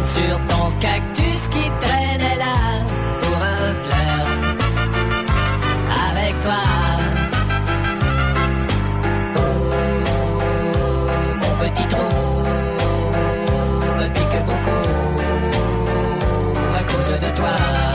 sur ton cactus qui traînait là pour un flirt avec toi. Oh, mon petit trou me pique beaucoup à cause de toi.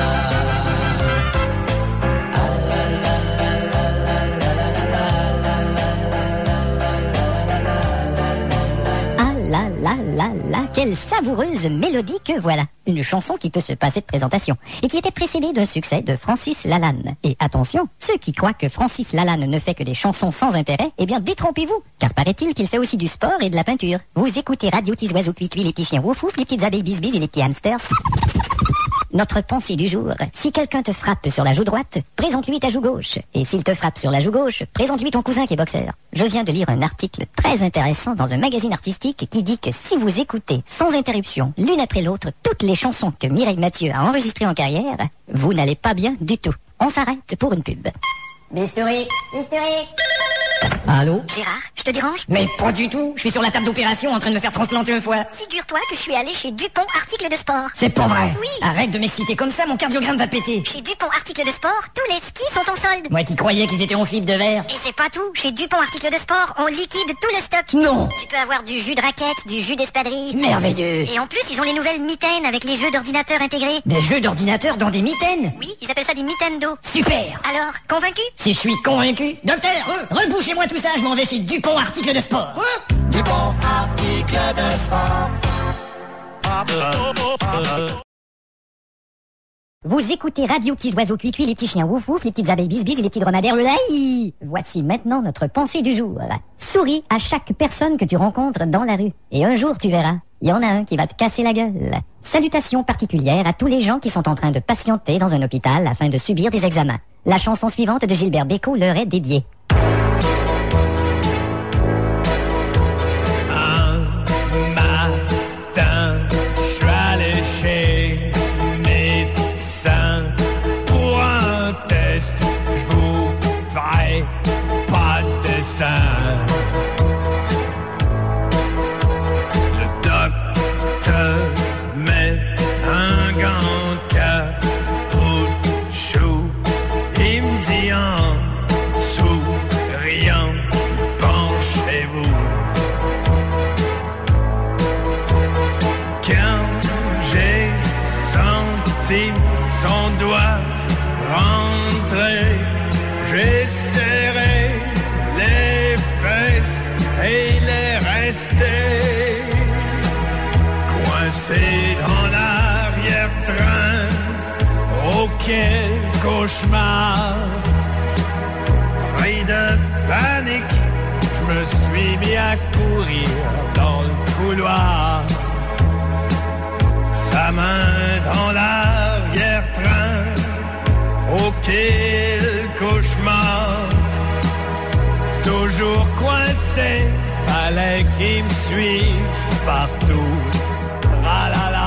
Quelle savoureuse mélodie que voilà. Une chanson qui peut se passer de présentation et qui était précédée d'un succès de Francis Lalanne. Et attention, ceux qui croient que Francis Lalanne ne fait que des chansons sans intérêt, eh bien détrompez-vous, car paraît-il qu'il fait aussi du sport et de la peinture. Vous écoutez Radio Petits Oiseaux Cuicui, les petits chiens wouf wouf, les petites abeilles bis bis et les petits hamsters. Notre pensée du jour, si quelqu'un te frappe sur la joue droite, présente-lui ta joue gauche. Et s'il te frappe sur la joue gauche, présente-lui ton cousin qui est boxeur. Je viens de lire un article très intéressant dans un magazine artistique qui dit que si vous écoutez sans interruption, l'une après l'autre, toutes les chansons que Mireille Mathieu a enregistrées en carrière, vous n'allez pas bien du tout. On s'arrête pour une pub. Bistouri. Allô? Gérard, je te dérange? Mais pas du tout, je suis sur la table d'opération en train de me faire transplanter un foie. Figure-toi que je suis allée chez Dupont Articles de Sport. C'est pas vrai? Oui. Arrête de m'exciter comme ça, mon cardiogramme va péter. Chez Dupont Articles de Sport, tous les skis sont en solde. Moi qui croyais qu'ils étaient en fibre de verre. Et c'est pas tout, chez Dupont Articles de Sport, on liquide tout le stock. Non. Tu peux avoir du jus de raquette, du jus d'espadrille. Merveilleux. Et en plus, ils ont les nouvelles mitaines avec les jeux d'ordinateur intégrés. Des jeux d'ordinateur dans des mitaines? Oui, ils appellent ça des Nintendo. Super. Alors, convaincu? Si je suis convaincu. Docteur, rebouchez-moi tout ça, je m'en vais chez Dupont Articles de Sport. Dupont Articles de Sport. Vous écoutez Radio Petits Oiseaux Cuicui, les petits chiens wouf wouf, les petites abeilles bis bis et les petits dromadaires laï. Voici maintenant notre pensée du jour. Souris à chaque personne que tu rencontres dans la rue. Et un jour tu verras, il y en a un qui va te casser la gueule. Salutations particulières à tous les gens qui sont en train de patienter dans un hôpital afin de subir des examens. La chanson suivante de Gilbert Bécaud leur est dédiée. Le docteur met un gant caoutchouc. Il me dit en souriant, penchez-vous. Quand j'ai senti son doigt rentrer, j'ai serré les fesses et les restés coincés dans l'arrière-train. Oh quel cauchemar! Pris de panique, je me suis mis à courir dans le couloir. Sa main dans l'arrière-train. Oh quel cauchemar! Toujours coincé, fallait qu'il me suive partout. Ah là là.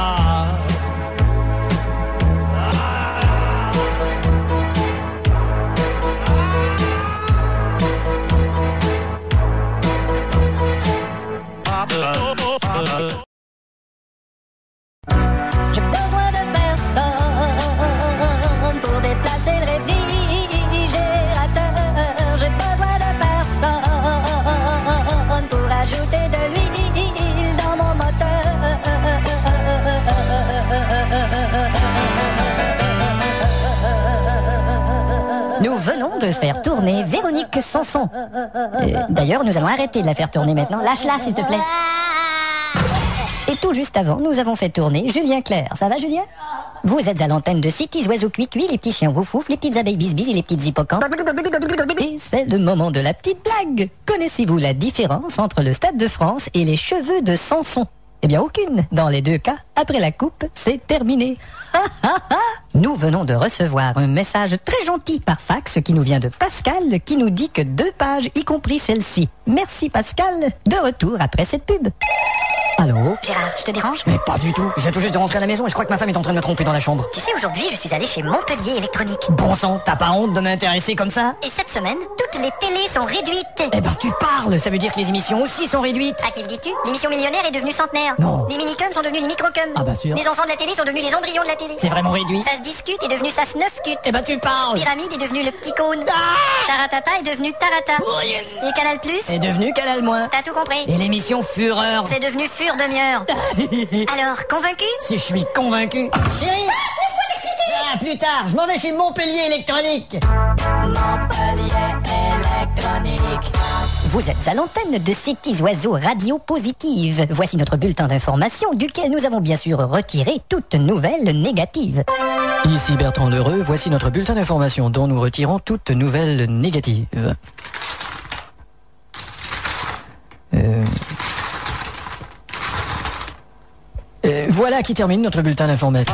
J'ai besoin de personne pour déplacer le réfrigérateur. J'ai besoin de personne pour ajouter de l'huile dans mon moteur. Nous venons de faire tourner Véronique Sanson. D'ailleurs, nous allons arrêter de la faire tourner maintenant. Lâche-la, s'il te plaît. Et tout juste avant, nous avons fait tourner Julien Clerc. Ça va, Julien? Vous êtes à l'antenne de Petits Oiseaux Cuicui, les petits chiens wouf wouf, les petites abeilles bis bis et les petites hippocampes. Et c'est le moment de la petite blague. Connaissez-vous la différence entre le Stade de France et les cheveux de Samson? Eh bien, aucune. Dans les deux cas, après la coupe, c'est terminé. Nous venons de recevoir un message très gentil par fax qui nous vient de Pascal qui nous dit que 2 pages, y compris celle-ci. Merci Pascal. De retour après cette pub. Allô? Gérard, je te dérange? Mais pas du tout. Je viens tout juste de rentrer à la maison et je crois que ma femme est en train de me tromper dans la chambre. Tu sais, aujourd'hui, je suis allée chez Montpellier Électronique. Bon sang, t'as pas honte de m'intéresser comme ça? Et cette semaine, toutes les télés sont réduites. Eh ben tu parles, ça veut dire que les émissions aussi sont réduites. À qui le dis-tu? L'émission millionnaire est devenue centenaire. Non. Les minicums sont devenus les microcums. même. Ah bah sûr. Les enfants de la télé sont devenus les embryons de la télé. C'est vraiment réduit. Ça se discute est devenu ça se neufcute. Eh ben tu parles. Pyramide est devenu le petit cône. Taratata est devenu Tarata. Et Canal Plus C'est devenu Canal Moins. T'as tout compris. Et l'émission Fureur. C'est devenu Fur demi-heure. Alors, convaincu? Si je suis convaincu. Chérie, laisse-moi t'expliquer. Ah, plus tard, je m'en vais chez Montpellier Électronique. Montpellier électronique. Vous êtes à l'antenne de Cities Oiseaux Radio Positive. Voici notre bulletin d'information duquel nous avons bien sûr retiré toute nouvelle négative. Ici Bertrand Lheureux, voici notre bulletin d'information dont nous retirons toute nouvelle négative. Voilà qui termine notre bulletin d'information.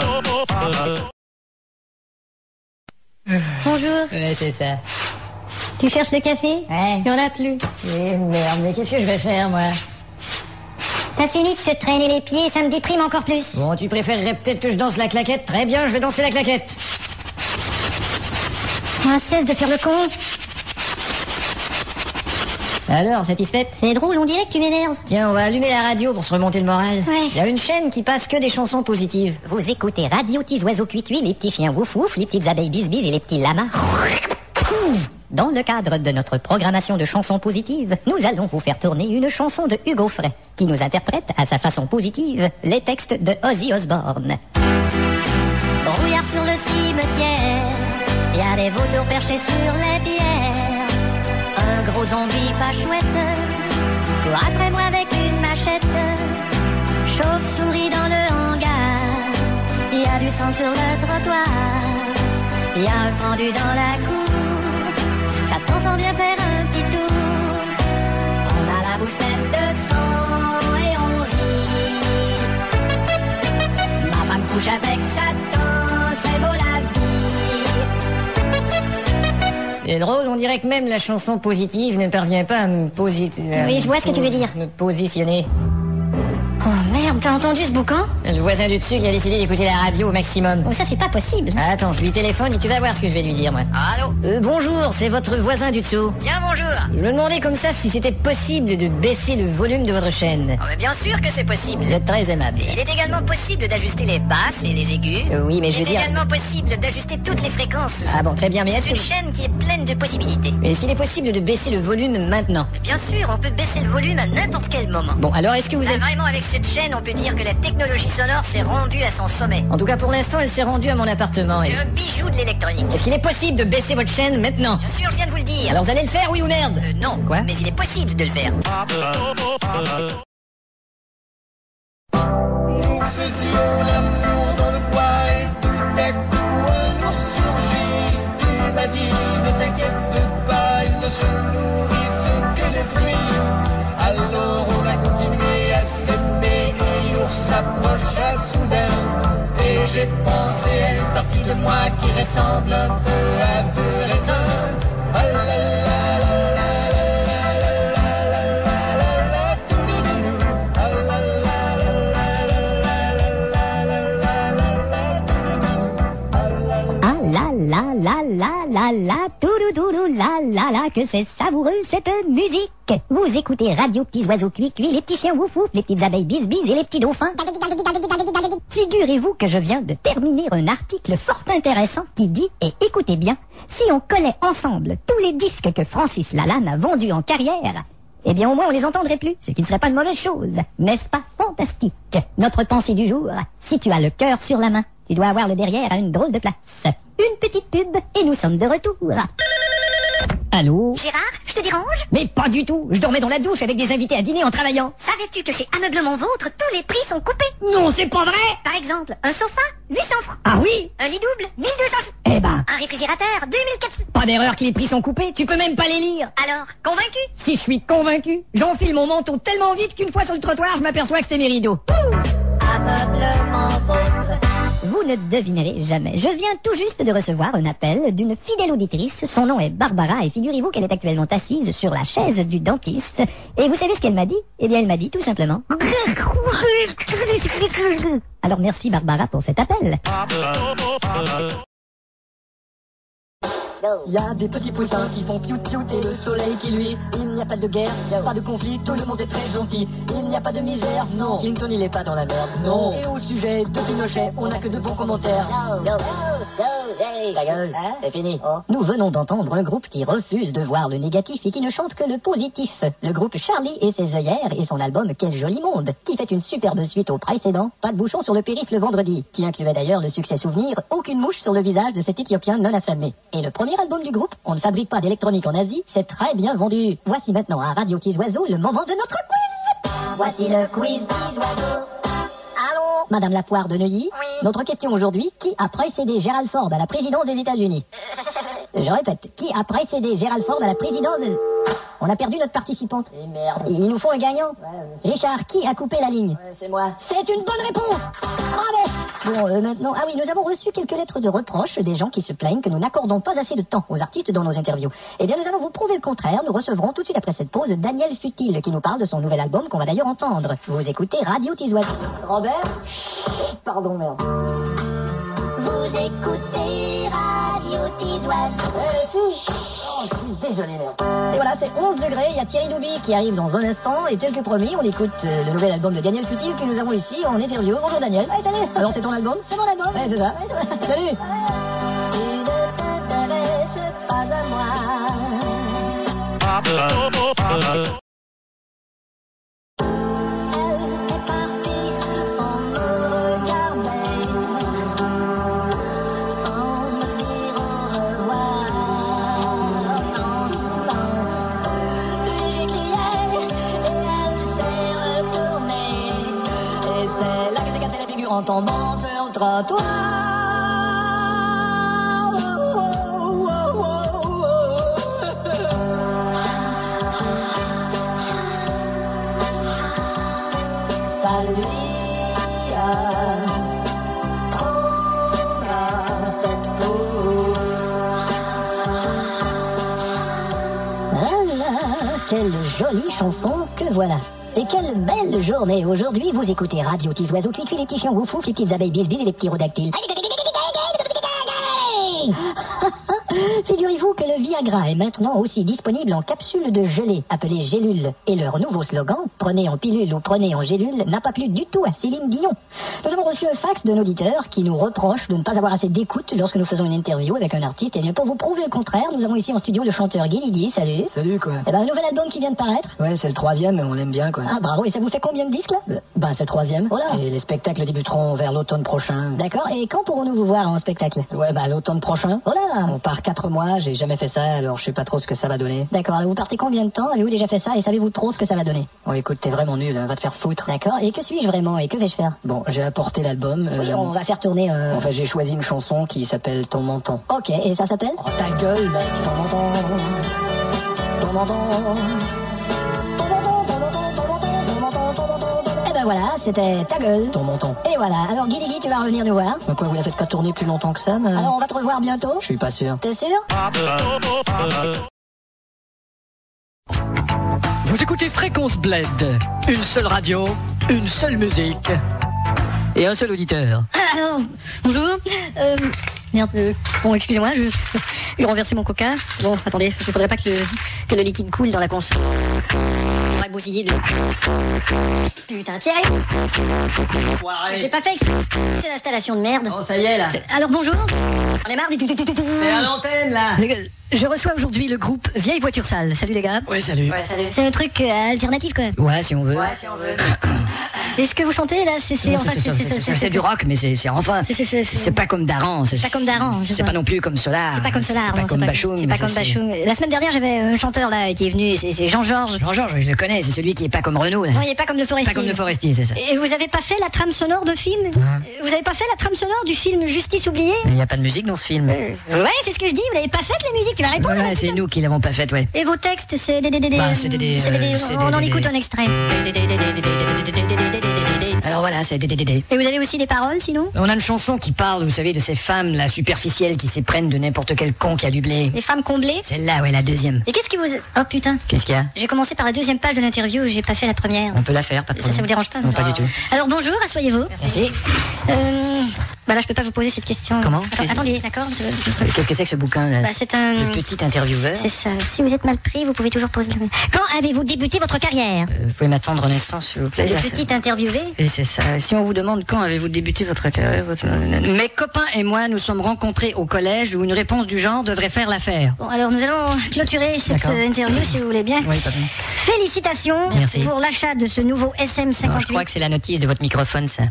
Bonjour. Ouais, c'est ça. Tu cherches le café? Ouais. Il n'y en a plus. Eh merde, mais qu'est-ce que je vais faire, moi? T'as fini de te traîner les pieds, ça me déprime encore plus. Bon, tu préférerais peut-être que je danse la claquette? Très bien, je vais danser la claquette. Ah, cesse de faire le con. Alors, satisfaite? C'est drôle, on dirait que tu m'énerves. Tiens, on va allumer la radio pour se remonter le moral. Ouais. Il y a une chaîne qui passe que des chansons positives. Vous écoutez Radio Petits Oiseaux Cuit-Cuit, les petits chiens Wouf-Wouf, les petites abeilles Bis-Bis et les petits lamas. Dans le cadre de notre programmation de chansons positives, nous allons vous faire tourner une chanson de Hugo Frey, qui nous interprète à sa façon positive les textes de Ozzy Osbourne. Brouillard sur le cimetière, y a des vautours perchés sur les pierres. Un gros zombie pas chouette court après moi avec une machette. Chauve-souris dans le hangar, y a du sang sur le trottoir. Y a un pendu dans la cour, Satan s'en vient faire un petit tour. On a la bouche pleine de sang et on rit. Ma femme couche avec Satan, c'est beau la vie. C'est drôle, on dirait que même la chanson positive ne parvient pas à me positionner. Oui, je vois ce que tu veux dire. Me positionner. Oh merde, t'as entendu ce boucan? Le voisin du dessus qui a décidé d'écouter la radio au maximum. Oh, ça c'est pas possible. Attends, je lui téléphone et tu vas voir ce que je vais lui dire, moi. Allô? Bonjour, c'est votre voisin du dessous. Tiens, bonjour. Je me demandais comme ça si c'était possible de baisser le volume de votre chaîne. Oh, mais bien sûr que c'est possible. Vous êtes très aimable. Il est également possible d'ajuster les basses et les aigus. Oui, mais je veux Il est dire... également possible d'ajuster toutes les fréquences. Ah bon, très bien, mais C'est est-ce une que... chaîne qui est pleine de possibilités. Mais est-ce qu'il est possible de baisser le volume maintenant? Bien sûr, on peut baisser le volume à n'importe quel moment. Bon, alors est-ce que vous êtes... Vraiment, avec cette chaîne, on peut dire que la technologie sonore s'est rendue à son sommet. En tout cas, pour l'instant, elle s'est rendue à mon appartement. Et... C'est un bijou de l'électronique. Est-ce qu'il est possible de baisser votre chaîne maintenant? Bien sûr, je viens de vous le dire. Alors vous allez le faire, oui ou merde? Non, Quoi? mais il est possible de le faire. Nous faisions l'amour dans le bois et tout à coup un ours surgit. Tu m'as dit ne t'inquiète pas, ils ne se nourrissent que des fruits. Alors on a continué à s'aimer et l'ours s'approcha soudain. Et j'ai pensé à une partie de moi qui ressemble un peu à deux raisins. Ah là là là là la, touloudoulou, la, que c'est savoureux cette musique. Vous écoutez Radio Petits Oiseaux Cuit-Cuit, les petits chiens Wouf-Wouf, les petites abeilles Bis-Bis et les petits dauphins. Figurez-vous que je viens de terminer un article fort intéressant qui dit, et écoutez bien, si on collait ensemble tous les disques que Francis Lalanne a vendus en carrière, eh bien au moins on les entendrait plus, ce qui ne serait pas une mauvaise chose. N'est-ce pas fantastique? Notre pensée du jour, si tu as le cœur sur la main, tu dois avoir le derrière à une drôle de place. Une petite pub et nous sommes de retour. Allô? Gérard, je te dérange? Mais pas du tout. Je dormais dans la douche avec des invités à dîner en travaillant. Savais-tu que chez Ameublement Vôtre, tous les prix sont coupés? Non, c'est pas vrai. Par exemple, un sofa, 800 francs. Ah oui? Un lit double, 1200. Eh ben, Un réfrigérateur, 2400. pas d'erreur que les prix sont coupés. Tu peux même pas les lire. Alors, convaincu? Si je suis convaincu, j'enfile mon manteau tellement vite qu'une fois sur le trottoir, je m'aperçois que c'était mes rideaux. Ameublement Vôtre. Vous ne devinerez jamais. Je viens tout juste de recevoir un appel d'une fidèle auditrice. Son nom est Barbara et figurez-vous qu'elle est actuellement assise sur la chaise du dentiste. Et vous savez ce qu'elle m'a dit? Eh bien, elle m'a dit tout simplement... Alors merci Barbara pour cet appel. Il y a des petits poussins qui font piou-piou et le soleil qui luit. Il n'y a pas de guerre, pas de conflit, tout le monde est très gentil. Il n'y a pas de misère, non. Clinton il est pas dans la merde, non. Et au sujet de Pinochet, on n'a que de bons commentaires. Ta gueule, c'est fini. Nous venons d'entendre un groupe qui refuse de voir le négatif et qui ne chante que le positif. Le groupe Charlie et ses œillères et son album Quel joli monde, qui fait une superbe suite au précédent, Pas de bouchon sur le périph' le vendredi, qui incluait d'ailleurs le succès souvenir Aucune mouche sur le visage de cet Éthiopien non affamé. Et le premier album du groupe, On ne fabrique pas d'électronique en Asie, c'est très bien vendu. Voici maintenant à Radio Tisoiseau le moment de notre quiz. Voici le quiz Tisoiseau. Allô, Madame la Poire de Neuilly. Oui. Notre question aujourd'hui, qui a précédé Gerald Ford à la présidence des États-Unis? Je répète, qui a précédé Gerald Ford à la présidence des... On a perdu notre participante. Et merde. Il nous faut un gagnant. Ouais. Richard, qui a coupé la ligne? Ouais, c'est moi. C'est une bonne réponse. Bravo. Bon, maintenant... Ah oui, nous avons reçu quelques lettres de reproches des gens qui se plaignent que nous n'accordons pas assez de temps aux artistes dans nos interviews. Eh bien, nous allons vous prouver le contraire. Nous recevrons tout de suite après cette pause Daniel Futile qui nous parle de son nouvel album qu'on va d'ailleurs entendre. Vous écoutez Radio Tisoiseau. Robert? Pardon, merde. Vous écoutez Radio Tisoiseau. Désolé, merde. Et voilà, c'est 11 degrés, il y a Thierry Douby qui arrive dans un instant, et tel que promis, on écoute le nouvel album de Daniel Futile que nous avons ici en interview. Bonjour Daniel. Ouais, salut. Alors c'est ton album? C'est mon album. Ouais, c'est ça. Ouais, salut. Tu ne t'intéresses pas à moi. Elle est partie sans me regarder, sans me dire au revoir. J'ai crié et elle s'est retournée, et c'est là que s'est cassé la figure en tombant sur le trottoir. Ça lui prendra cette peau. Ah, quelle jolie chanson que voilà. Et quelle belle journée aujourd'hui. Vous écoutez Radio Tisoiseau, cuit les petits chiens woufou, les petites abeilles bis et les petits rodactyles. Figurez-vous que le Viagra est maintenant aussi disponible en capsule de gelée, appelée Gélule. Et leur nouveau slogan, prenez en pilule ou prenez en gélule, n'a pas plu du tout à Céline Dion. Nous avons reçu un fax d'un auditeur qui nous reproche de ne pas avoir assez d'écoute lorsque nous faisons une interview avec un artiste. Et bien pour vous prouver le contraire, nous avons ici en studio le chanteur Guy Ligui. Salut. Salut quoi. Eh ben un nouvel album qui vient de paraître. Ouais, c'est le 3e, mais on l'aime bien quoi. Ah bravo, et ça vous fait combien de disques là? Ben c'est le 3e. Voilà. Et les spectacles débuteront vers l'automne prochain. D'accord, et quand pourrons-nous vous voir en spectacle? Ouais, bah l'automne prochain. Voilà. On part 4 mois, j'ai jamais fait ça, alors je sais pas trop ce que ça va donner. D'accord, alors vous partez combien de temps? Avez-vous déjà fait ça et savez-vous trop ce que ça va donner? Oh écoute, t'es vraiment nul, hein, va te faire foutre. D'accord, et que suis-je vraiment et que vais-je faire? Bon, j'ai apporté l'album. Oui, on va faire tourner... Enfin, j'ai choisi une chanson qui s'appelle Ton menton. Ok, et ça s'appelle? Oh ta gueule mec, Ton menton. Ton menton. Eh ben voilà, c'était Ta gueule. Ton menton. Et voilà, alors Guy Ligui, tu vas revenir nous voir. Pourquoi vous la faites pas tourner plus longtemps que ça Alors on va te revoir bientôt? Je suis pas sûr. T'es sûr? Vous écoutez Fréquence Bled, une seule radio, une seule musique et un seul auditeur. Alors, bonjour. Bon, excusez-moi, je vais renverser mon coca. Bon, attendez, il faudrait pas que le liquide coule dans la console. On va bousiller de... Putain, Thierry. J'ai pas fait exprès. C'est l'installation de merde. Oh, ça y est là. Alors bonjour. On est marre des... C'est à l'antenne là. Je reçois aujourd'hui le groupe Vieille Voiture Sale. Salut les gars. Ouais, salut. Ouais, salut. C'est un truc alternatif quoi. Ouais, si on veut. Ouais, si on veut. Et ce que vous chantez là, c'est du rock, mais c'est enfin. C'est pas comme Daran. C'est pas comme Daran. C'est pas non plus comme Solar. C'est pas comme Solar. C'est pas comme Bachung. C'est pas comme Bachung. La semaine dernière, j'avais un chanteur là qui est venu. C'est Jean-Georges. Jean-Georges, je le connais. C'est celui qui est pas comme Renaud. Non, il est pas comme le Forestier. Pas comme le Forestier, c'est ça. Et vous avez pas fait la trame sonore de film? Vous avez pas fait la trame sonore du film Justice oubliée? Il y a pas de musique dans ce film. Ouais, c'est ce que je dis. Vous l'avez pas fait la musique? Tu vas répondre. Ouais, c'est nous qui l'avons pas faite, ouais. Et vos textes, c'est on en écoute un extrait. Alors voilà, c'est DDDD. Et vous avez aussi des paroles, sinon? On a une chanson qui parle, vous savez, de ces femmes, là, superficielles, qui s'éprennent de n'importe quel con qui a du blé. Les femmes comblées? Celle-là, ouais, la deuxième. Et qu'est-ce que vous... Oh putain. Qu'est-ce qu'il y a? J'ai commencé par la deuxième page de l'interview, j'ai pas fait la première. On peut la faire, pas de problème. Ça vous dérange pas? Non, pas du tout. Alors bonjour, asseyez-vous. Merci. Bah là, je peux pas vous poser cette question. Comment? Attendez, d'accord. Qu'est-ce que c'est que ce bouquin là? Bah, c'est un... Le petit intervieweur. C'est ça. Si vous êtes mal pris, vous pouvez toujours poser... Quand avez-vous débuté votre carrière? Vous pouvez m'attendre un instant, s'il vous plaît. Le Là, petit interviewé? Et c'est ça. Si on vous demande quand avez-vous débuté votre carrière, Mes copains et moi nous sommes rencontrés au collège où une réponse du genre devrait faire l'affaire. Bon, alors nous allons clôturer cette interview, si vous voulez bien. Oui, pardon. Félicitations Merci. pour l'achat de ce nouveau SM58. Non, je crois que c'est la notice de votre microphone, ça.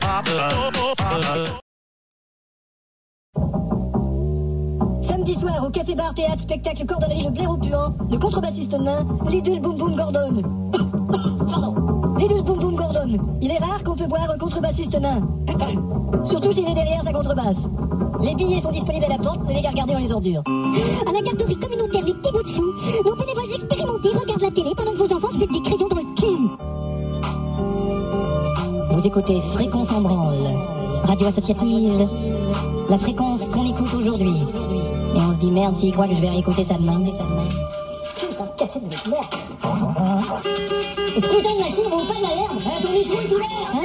Samedi soir, au café bar théâtre spectacle cordonnerie le blaireau puant, le contrebassiste nain, Lidl Boom Boom Gordon. Pardon, Lidl Boom Boom Gordon. Il est rare qu'on peut boire un contrebassiste nain. Surtout s'il est derrière sa contrebasse. Les billets sont disponibles à la porte, les gars regardez dans les ordures. À la garderie communautaire Les Petits Bouts de Fou, nos bénévoles expérimentés regardent la télé pendant que vos enfants se mettent des crayons dans le cul. Vous écoutez Fréquence en branle, radio associative, la fréquence qu'on écoute aujourd'hui. Et on se dit merde s'il croit que je vais réécouter ça demain. Putain, cassette de merde. Et putain de machine, on pas de la merde. Ton micro est ouvert, hein?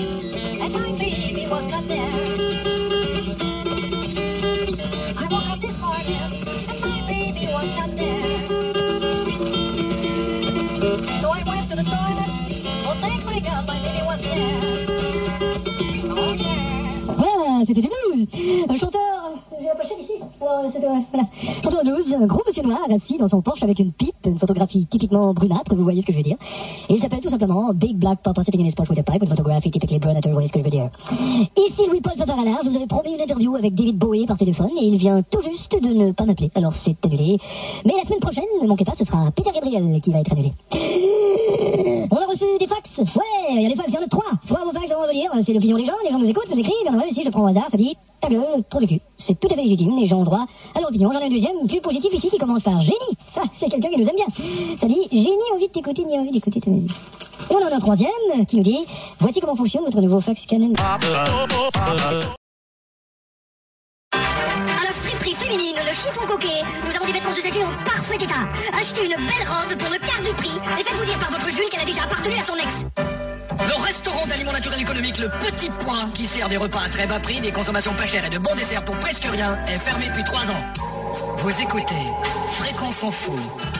Voilà, c'était du blues. Un chanteur, j'ai la pochette ici. Alors, c'était, voilà. Chanteur de blues, un gros monsieur noir assis dans son Porsche avec une pipe, une photographie typiquement brunâtre, vous voyez ce que je veux dire. Et il s'appelle tout simplement Big Black Papa sitting in his Porsche with a pipe, une photographie typiquement brunâtre, vous voyez ce que je veux dire. Ici Louis-Paul Zataralard, je vous avais promis une interview avec David Bowie par téléphone et il vient tout juste de ne pas m'appeler. Alors c'est annulé. Mais la semaine prochaine, ne manquez pas, ce sera Peter Gabriel qui va être annulé. On a reçu des fax. Ouais, il y a des fax, il y en a 3. 3 vos fax, on va venir. C'est l'opinion des gens nous écoutent, nous écrivent. Alors, ici, je prends au hasard, ça dit ta gueule, trop de cul. C'est tout à fait légitime, les gens ont droit à leur opinion. J'en ai un deuxième, plus positif ici, qui commence par génie. Ça, c'est quelqu'un qui nous aime bien. Ça dit j'ai ni envie de t'écouter, ni envie d'écouter ta musique. Et on en a un troisième qui nous dit voici comment fonctionne votre nouveau fax canon. À la friperie féminine, le chiffon coquet, nous avons des vêtements de satin en parfait état. Achetez une belle robe pour le quart du prix et faites-vous dire par votre Jules qu'elle a déjà appartenu à son ex. Le restaurant d'aliments naturels économiques Le Petit Point, qui sert des repas à très bas prix, des consommations pas chères et de bons desserts pour presque rien, est fermé depuis 3 ans. Vous écoutez Fréquence en Fou,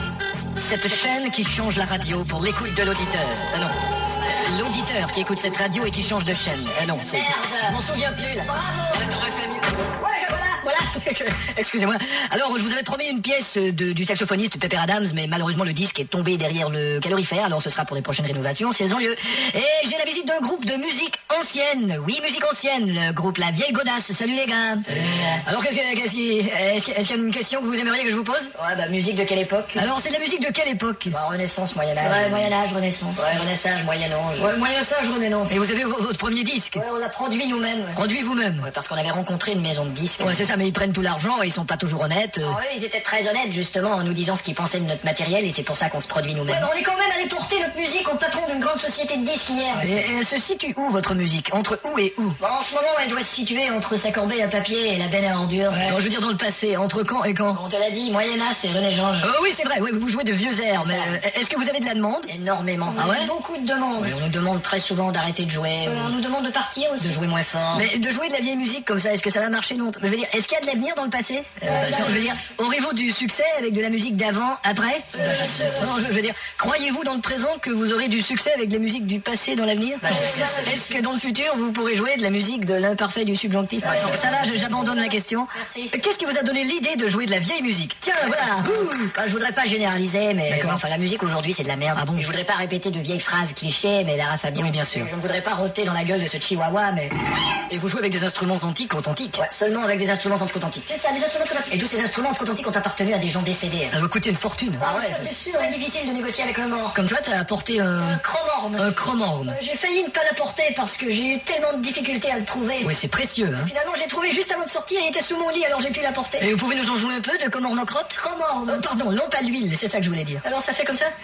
cette chaîne qui change la radio pour l'écoute de l'auditeur. Ah non, l'auditeur qui écoute cette radio et qui change de chaîne. Ah non, c'est... Je m'en souviens plus, là. Bravo. T'aurais fait mieux. Ouais, voilà. Excusez-moi. Alors, je vous avais promis une pièce du saxophoniste Pepper Adams, mais malheureusement, le disque est tombé derrière le calorifère, alors ce sera pour les prochaines rénovations, si elles ont lieu. Et j'ai la visite d'un groupe de musique ancienne. Oui, musique ancienne. Le groupe La Vieille Godasse. Salut les gars. Salut. Alors, est-ce qu'il y a une question que vous aimeriez que je vous pose? Ouais, bah, musique de quelle époque? Alors, c'est de la musique de quelle époque? Bah, Renaissance, Moyen-Âge. Ouais, Moyen-Âge, Renaissance. Ouais, Renaissance, Moyen-Âge. Ouais, Moyen-Âge, Renaissance. Et vous avez votre premier disque? Ouais, on l'a produit nous-mêmes. Ouais. Produit vous-même? Ouais, parce qu'on avait rencontré une maison de disques. Ouais, c'est ça, mais ils prennent tout l'argent et ils sont pas toujours honnêtes. Ah oui, ils étaient très honnêtes, justement, en nous disant ce qu'ils pensaient de notre matériel et c'est pour ça qu'on se produit nous-mêmes. Ouais, on est quand même allé porter notre musique au patron d'une grande société de disques hier. Et elle se situe où, votre musique? Entre où et où? Bon, en ce moment, elle doit se situer entre sa corbeille à papier et la benne à ordures. Ouais. Non, je veux dire dans le passé, entre quand et quand? On te l'a dit, Moyen-Âge, c'est René-Georges. Oui, c'est vrai, ouais, vous jouez de vieux airs, mais est-ce que vous avez de la demande? Énormément. Ah ouais? Beaucoup de demandes. Ouais, on nous demande très souvent d'arrêter de jouer. On nous demande de partir aussi. De jouer moins fort. Mais de jouer de la vieille musique comme ça, est-ce que ça va marcher longtemps? Je veux dire, est-ce qu'il y a de l'avenir dans le passé? Je veux dire, aurez-vous du succès avec de la musique d'avant, après? Non, je veux dire, croyez-vous dans le présent que vous aurez du succès avec de la musique du passé dans l'avenir? Est-ce que dans le futur, vous pourrez jouer de la musique de l'imparfait du subjonctif? Ça va, j'abandonne la question. Merci. Qu'est-ce qui vous a donné l'idée de jouer de la vieille musique? Tiens, voilà. Bah, je voudrais pas généraliser, mais bon, enfin, la musique aujourd'hui, c'est de la merde. Ah bon? Je voudrais pas répéter de vieilles phrases clichés, mais Lara Fabian. Oui, bien sûr. Je ne voudrais pas rôter dans la gueule de ce chihuahua, mais... Et vous jouez avec des instruments antiques, authentiques? Ouais, seulement avec des instruments antiques. C'est ça, des instruments authentiques. Et tous ces instruments authentiques ont appartenu à des gens décédés. Ça va coûter une fortune. Ah ouais, ça c'est sûr, c'est difficile de négocier avec le mort. Comme toi, t'as apporté un... C'est un chromorne. Un chromorne. J'ai failli ne pas l'apporter parce que j'ai eu tellement de difficultés à le trouver. Oui, c'est précieux, hein. Finalement, je l'ai trouvé juste avant de sortir, il était sous mon lit, alors j'ai pu l'apporter. Et vous pouvez nous en jouer un peu de chromorne en crotte? Chromorne. Pardon, non pas l'huile, c'est ça que je voulais dire. Alors ça fait comme ça?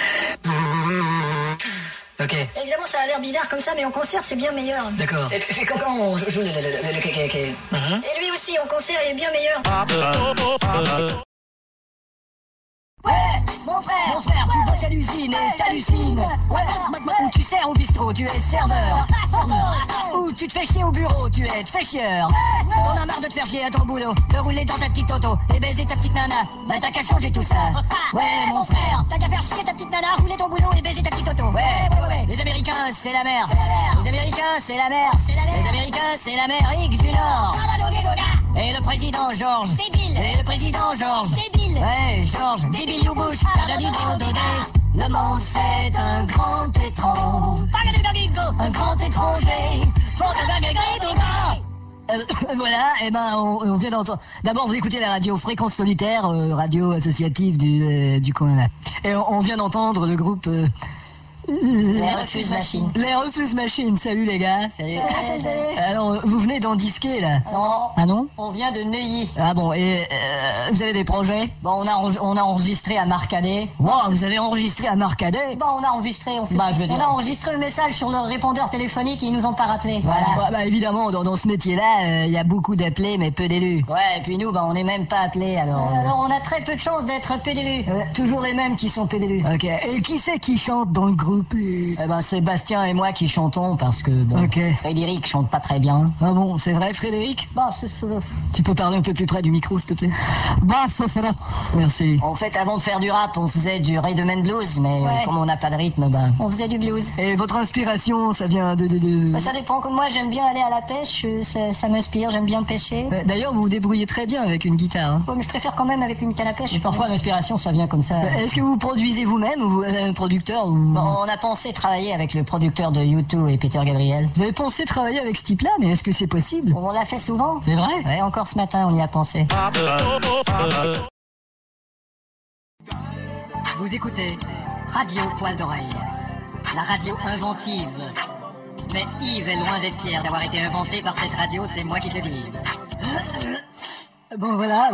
Ok. Évidemment, ça a l'air bizarre comme ça, mais en concert, c'est bien meilleur. D'accord. Et puis quand on joue le Mhm. Et lui aussi, en concert, il est bien meilleur. Ouais, mon frère, tu bosses à l'usine et t'hallucines. Ouais, ou tu sers au bistrot, tu es serveur. Ou tu te fais chier au bureau, tu fais chieur. T'en as marre de te faire chier à ton boulot, de rouler dans ta petite auto et baiser ta petite nana. Bah t'as qu'à changer tout ça. Ouais, mon frère, t'as qu'à faire chier ta petite nana, rouler ton boulot et baiser ta petite auto. Ouais. Les Américains, c'est la merde. Les Américains, c'est la merde. Les Américains, c'est l'Amérique du Nord. Et le président George. Débile. Et le président George. Débile. Ouais, George. Débile you Bush. Le monde, c'est un grand étrange. Un grand étranger. Voilà, et ben on vient d'entendre. D'abord, vous écoutez la radio Fréquence Solitaire, radio associative du coin là. Et on vient d'entendre le groupe. Les Refuse Machines. Les Refuse Machines, salut les gars. Salut. Alors, vous venez d'en disquer là? Non. Ah non? On vient de Neuilly. Ah bon, et vous avez des projets? Bon, on a enregistré à Marcadet. Wow, vous avez enregistré à Marcadet? Bon, on a enregistré, on a enregistré le message sur leur répondeur téléphonique et ils nous ont pas rappelé. Voilà. Bah évidemment, dans ce métier-là, il y a beaucoup d'appelés mais peu d'élus. Ouais, et puis nous, on n'est même pas appelés, alors... Alors on a très peu de chance d'être peu d'élus. Toujours les mêmes qui sont peu d'élus. Ok, et qui c'est qui chante dans le groupe? Eh ben, Sébastien et moi qui chantons parce que, Frédéric chante pas très bien. Ah bon, c'est vrai, Frédéric? Bah, c'est ça. Tu peux parler un peu plus près du micro, s'il te plaît? Bah, ça sera. Merci. En fait, avant de faire du rap, on faisait du rhythm and blues, mais comme on n'a pas de rythme, on faisait du blues. Et votre inspiration, ça vient de... Bah, ça dépend, comme moi, j'aime bien aller à la pêche, ça m'inspire, j'aime bien pêcher. D'ailleurs, vous vous débrouillez très bien avec une guitare, hein. Mais je préfère quand même avec une canne à pêche. Et parfois, l'inspiration, ça vient comme ça. Est-ce que vous produisez vous-même, ou vous êtes un producteur, ou... Bon, on a pensé travailler avec le producteur de U2 et Peter Gabriel. Vous avez pensé travailler avec ce type-là, mais est-ce que c'est possible? On l'a fait souvent. C'est vrai? Ouais, encore ce matin, on y a pensé. Vous écoutez Radio Poil d'Oreille, la radio inventive. Mais Yves est loin d'être fier d'avoir été inventé par cette radio, c'est moi qui te le dis. Bon voilà.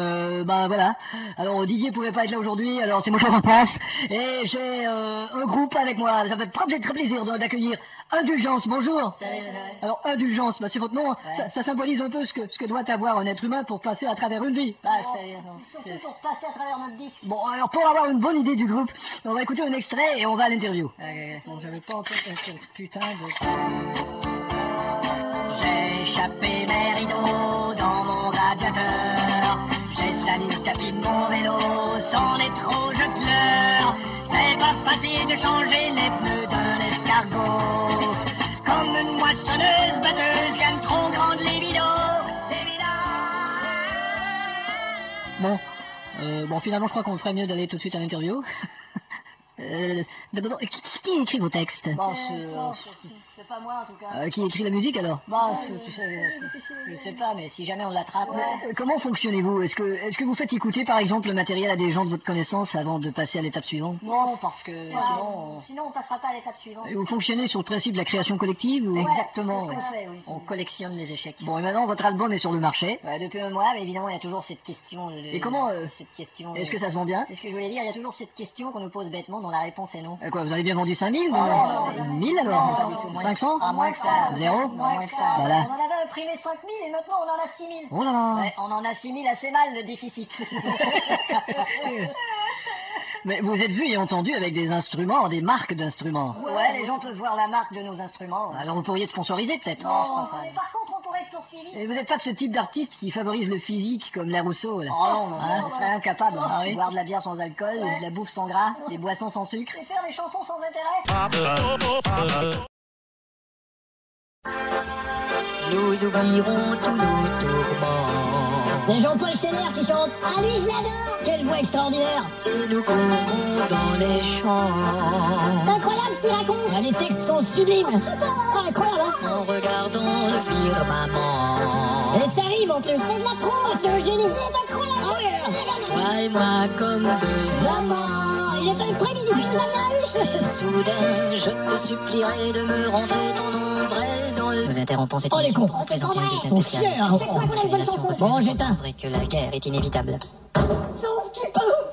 Alors Didier pouvait pas être là aujourd'hui, alors c'est moi qui remplace. Et j'ai un groupe avec moi. Ça fait très plaisir d'accueillir Indulgence. Bonjour. Salut. Alors Indulgence, c'est votre nom. Ouais. Ça symbolise un peu ce que doit avoir un être humain pour passer à travers une vie. Surtout pour passer à travers notre disque. Bon alors pour avoir une bonne idée du groupe, on va écouter un extrait et on va à l'interview. Bon, je vais pas encore putain de... J'ai échappé mes rideaux dans mon radiateur. J'ai sali le tapis de mon vélo, c'en est trop, je pleure. C'est pas facile de changer les pneus d'un escargot. Comme une moissonneuse batteuse, viennent trop grandes les vidos. Bon, finalement je crois qu'on ferait mieux d'aller tout de suite à l'interview. D'abord, qui écrit vos textes? C'est pas moi en tout cas. Qui écrit la musique alors? Je sais pas, mais si jamais on l'attrape... Comment fonctionnez-vous? Est-ce que vous faites écouter par exemple le matériel à des gens de votre connaissance avant de passer à l'étape suivante? Non, parce que sinon on passera pas à l'étape suivante. Et vous fonctionnez sur le principe de la création collective ou... Exactement, On collectionne les échecs. Bon, et maintenant votre album est sur le marché. Depuis un mois, mais évidemment il y a toujours cette question... Et comment... cette question... Est-ce que ça se vend bien? C'est ce que je voulais dire, il y a toujours cette question qu'on nous pose bêtement dont la réponse est non. Quoi, vous avez bien vendu 5000 non. 1000 alors? 500? Moins que ça. Zéro? Moins que ça. Voilà. On en avait imprimé 5000 et maintenant on en a 6000. Oh là là. Ouais, on en a 6000 assez mal, le déficit. Mais vous êtes vu et entendu avec des instruments, des marques d'instruments. Ouais, les gens peuvent voir la marque de nos instruments. Alors vous pourriez être sponsorisé peut-être? Non, je crois pas. Mais par contre, on pourrait être poursuivi. Et vous n'êtes pas de ce type d'artiste qui favorise le physique comme la Rousseau là? Oh non, on serait incapable. Boire de la bière sans alcool, de la bouffe sans gras, des boissons sans sucre. Et faire des chansons sans intérêt. Nous oublierons tous nos tourments. C'est Jean-Paul Chénière qui chante. Ah lui, je l'adore. Quelle voix extraordinaire. Et nous courrons dans les champs. Incroyable ce qu'il raconte. Les textes sont sublimes. Incroyable, hein. En regardant le firmament. Et ça rime en plus. C'est de la prose, c'est un génie. Il est incroyable. Toi et moi comme deux amants. Il est imprévisible, il nous a bien eu. Et soudain, je te supplierai de me ranger ton ombrelle dans le... Nous interrompons cette Oh, les émission cons. pour présenter un bulletin Oh, spécial. fier. C'est quoi qu'on a une bonne chanson? Bon, j'éteins. Que la guerre est inévitable. Sauf qu'il peut.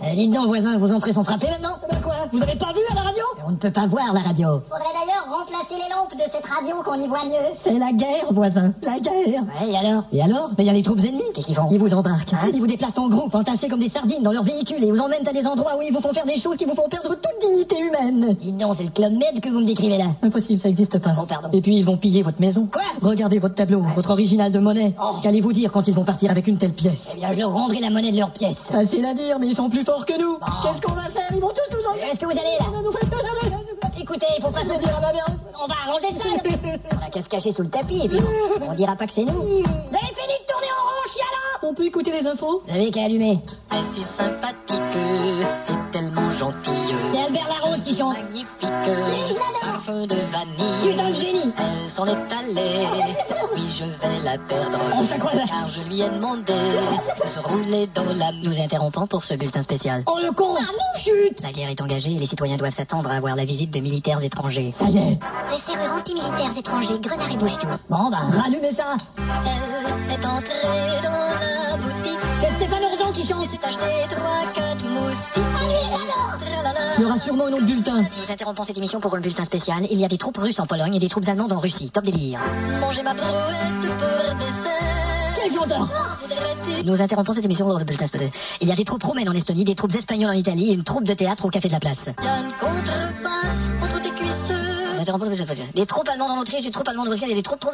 Dites donc, voisin, vos entrées sont frappées maintenant? Ben quoi? Vous avez pas vu à la radio? On ne peut pas voir la radio. Faudrait d'ailleurs remplacer les lampes de cette radio qu'on y voit mieux. C'est la guerre, voisin, la guerre. Ouais, et alors? Et alors? Ben, il y a les troupes ennemies. Qu'est-ce qu'ils font? Ils vous embarquent. Hein? Ils vous déplacent en groupe, entassés comme des sardines dans leur véhicule et vous emmènent à des endroits où ils vous font faire des choses qui vous font perdre toute dignité humaine. Dis donc, c'est le Club Med que vous me décrivez là. Impossible, ça existe pas. Oh, pardon. Et puis ils vont piller votre maison. Quoi? Regardez votre tableau, votre original de monnaie. Oh. Qu'allez-vous dire quand ils vont partir avec une telle pièce? Eh bien, je leur rendrai la monnaie de leur pièce. Facile à dire, mais ils sont plus forts que nous. Oh. Qu'est-ce qu'on va faire? Ils vont tous nous enlever. Est-ce que vous allez là? Écoutez, faut pas se dire, on va arranger ça. On a qu'à se cacher sous le tapis et puis on dira pas que c'est nous. Vous avez fini de tourner en rond, chialant? On peut écouter les infos? Vous avez qu'à allumer. Elle est si sympathique et tellement gentille. C'est Albert Larose qui chante. Magnifique, un feu de vanille. Putain de génie. Elle s'en est allée. Oui, je vais la perdre. Car je lui ai demandé de se rouler dans la... Nous interrompons pour ce bulletin spécial. Oh le con! Ah, chut! La guerre est engagée et les citoyens doivent s'attendre à avoir la visite de militaires étrangers. Ça y est. Les serrures anti-militaires étrangers, Grenard et Bouche-tout. Bon, bah, rallumez ça. Elle est entrée dans la boutique. C'est Stéphane Orzan qui chante. S'est acheté 3-4 moustiques. Il y aura sûrement un autre bulletin. Nous interrompons cette émission pour un bulletin spécial. Il y a des troupes russes en Pologne et des troupes allemandes en Russie. Top délire. Manger ma brouette pour dessert. Quel chanteur? Nous interrompons cette émission pour le bulletin spécial. Il y a des troupes roumaines en Estonie, des troupes espagnoles en Italie et une troupe de théâtre au Café de la Place. Il y a une contrebasse entre tes cuisses. Nous interrompons le bulletin spécial. Des troupes allemandes en Autriche, des troupes allemandes en Russie et des troupes.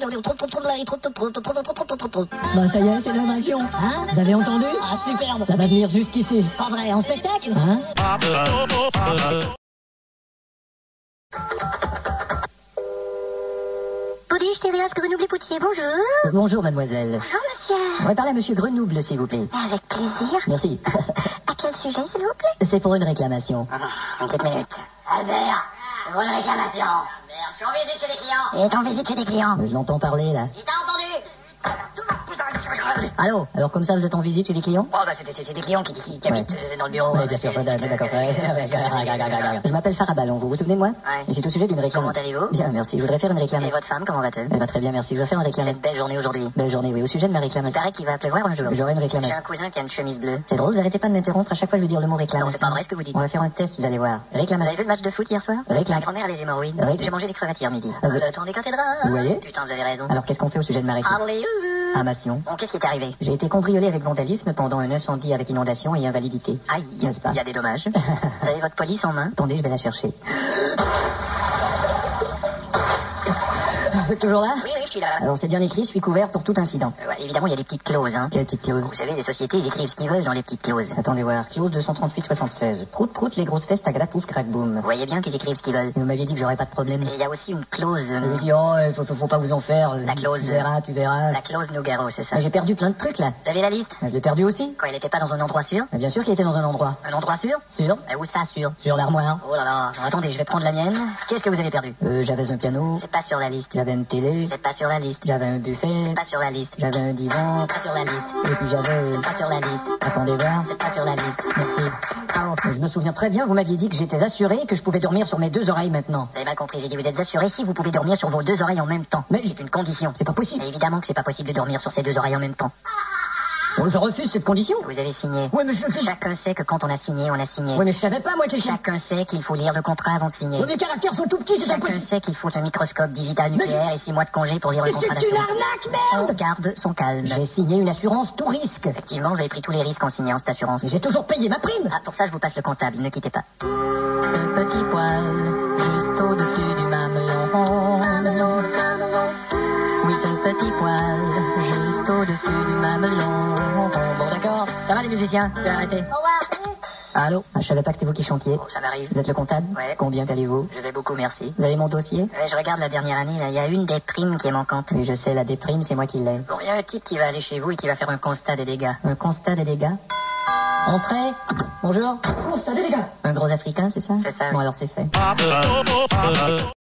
Bah ça y est, c'est l'invasion. Hein? Vous avez entendu? Ah superbe. Ça va venir jusqu'ici. Pas vrai, en spectacle? Hein? Boudige, Thérias, Grenoble-et-Poutier, bonjour. Bonjour mademoiselle. Bonjour monsieur. On va parler à monsieur Grenoble s'il vous plaît. Avec plaisir. Merci. À quel sujet s'il vous plaît? C'est pour une réclamation. Une petite minute. Albert, pour une réclamation. Merde, je suis en visite chez des clients. Il est en visite chez des clients. Je l'entends parler là. Il t'a entendu? Allô? Alors comme ça vous êtes en visite chez des clients? Oh bah c'est des clients qui habitent dans le bureau. Oui, bien sûr, d'accord. Je m'appelle Farah Ballon, vous vous souvenez de moi? Ouais. Et c'est au sujet d'une réclamation. Comment allez-vous? Bien, merci. Je voudrais faire une Et réclamation. votre femme, comment va-t-elle? Elle va très bien, merci. Je voudrais faire une réclamation. Cette belle journée aujourd'hui. Belle journée, oui. Au sujet de ma Il réclamation. paraît qu'il va pleuvoir un jour. J'aurai une J'ai réclamation. un cousin qui a une chemise bleue. C'est drôle, vous arrêtez pas de m'interrompre à chaque fois que je veux dire le mot réclamation. Non, c'est pas vrai ce que vous dites. On va faire un test, vous allez voir. Vous Réclamation. avez vu le match de foot hier soir? Réclame. Ma grand-mère a les hémorroïdes. Réclame. J'ai mangé des crevettes hier midi. Vous- Le temps des cathédrales. Vous voyez? Putain, vous avez raison. Alors qu'est-ce qu'on fait au sujet de ma réclamation? Allez, Amation. Bon, qu'est-ce qui est arrivé? J'ai été cambriolé avec vandalisme pendant un incendie avec inondation et invalidité. Aïe, N'est-ce pas? il y a des dommages. Vous avez votre police en main? Attendez, je vais la chercher. Vous êtes toujours là? Oui, je suis là. Alors c'est bien écrit, je suis couvert pour tout incident. Ouais, évidemment, il y a des petites clauses, hein. Quelle petite clause? Vous savez, les sociétés, ils écrivent ce qu'ils veulent dans les petites clauses. Attendez voir, clause 238-76. Prout, prout, les grosses fesses, tagada, pouf, crac, boum. Vous voyez bien qu'ils écrivent ce qu'ils veulent. Vous m'aviez dit que j'aurais pas de problème. Et il y a aussi une clause... Je lui dis, oh, faut pas vous en faire. La clause... Tu verras. La clause Nougaro, c'est ça. Mais j'ai perdu plein de trucs, là. Vous avez la liste? Je l'ai perdu aussi. Quoi, il était pas dans un endroit sûr? Mais bien sûr qu'il était dans un endroit. Un endroit sûr? Sûr? Et où ça, sûr? Sur l'armoire. Oh là là. Alors, attendez, je vais prendre la mienne. Qu'est-ce que vous avez perdu? J'avais un piano. C'est pas sur la liste. J'avais une télé. C'est pas sur la liste. J'avais un buffet. C'est pas sur la liste. J'avais un divan. C'est pas sur la liste. Et puis j'avais... C'est pas sur la liste. Attendez voir. C'est pas sur la liste. Merci. Bravo. Je me souviens très bien, vous m'aviez dit que j'étais assuré, que je pouvais dormir sur mes deux oreilles maintenant. Vous avez mal compris, j'ai dit vous êtes assuré si vous pouvez dormir sur vos deux oreilles en même temps. Mais c'est une condition. C'est pas possible. Et évidemment que c'est pas possible de dormir sur ses deux oreilles en même temps. Bon, je refuse cette condition. Vous avez signé. Ouais, mais je... Chacun sait que quand on a signé, on a signé. Ouais, mais je savais pas, moi, que... Chacun sait qu'il faut lire le contrat avant de signer. Ouais, mes caractères sont tout petits, c'est pas Chacun possible. sait qu'il faut un microscope digital nucléaire et 6 mois de congé pour lire le contrat c'est une d'assurance. arnaque, On merde. garde son calme. J'ai signé une assurance tout risque. Effectivement, vous avez pris tous les risques en signant cette assurance. Mais j'ai toujours payé ma prime. Ah, pour ça, je vous passe le comptable, ne quittez pas. Ce petit poil, juste au-dessus du mamelon. Oui, ce petit poil, juste au-dessus du mamelon. Bon, d'accord. Ça va, les musiciens? Je vais arrêter. Au revoir. Allô? Je savais pas que c'était vous qui chantiez. Oh, ça m'arrive. Vous êtes le comptable? Ouais. Combien allez-vous? Je vais beaucoup, merci. Vous avez mon dossier? Ouais, je regarde la dernière année, là. Il y a une des primes qui est manquante. Oui, je sais, la déprime, c'est moi qui l'ai. Bon, il y a un type qui va aller chez vous et qui va faire un constat des dégâts. Un constat des dégâts? Entrez. Bonjour. Constat des dégâts. Un gros africain, c'est ça? C'est ça. Bon, alors c'est fait.